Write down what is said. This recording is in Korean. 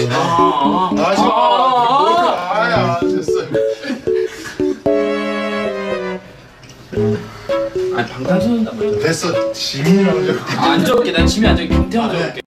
아야 됐어. 아니 방탄소년단 말이야. 됐어. 지민이라고 적을게. 안 적게. 난 지민 안 적게. 김태형 적을게.